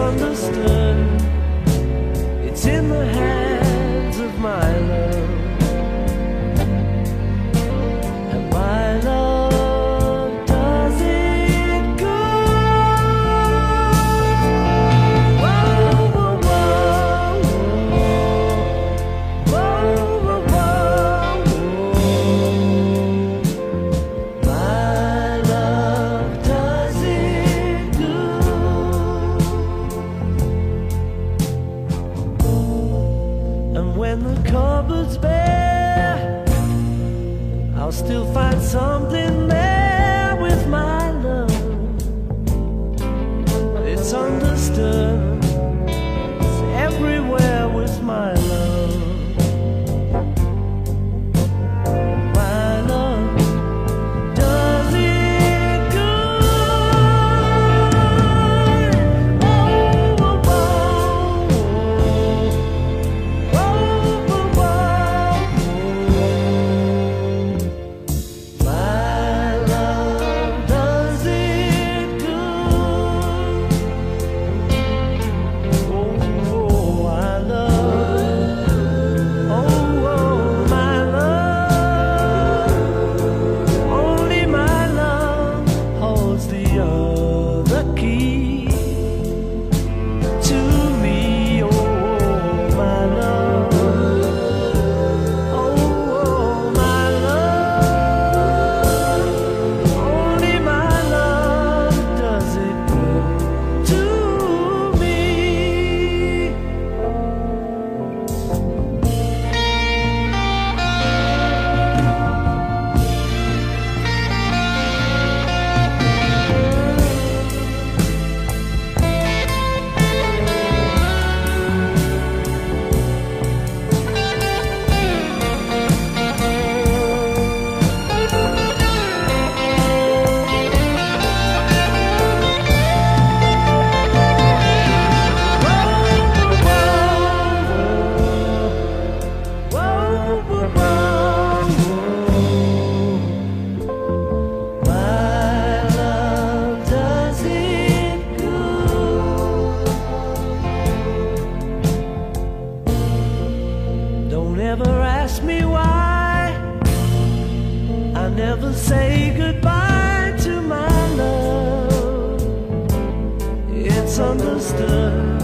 understood. It's in the hands of my love, and my love does it good. Whoa, whoa, whoa, whoa, whoa, whoa, whoa. My love does it good. And when the cupboard's bare, I'll still find something there with my love. It's understood, it's everywhere with my love. My love does it good. Oh, oh, oh, oh, oh, oh. My love does it good. Oh, I love. Oh, my love. Only my love holds the other key to me. Oh, my love. Oh, my love. Only my love does it good to me. My love does it good. Don't ever ask me why I never say goodbye to my love. It's understood.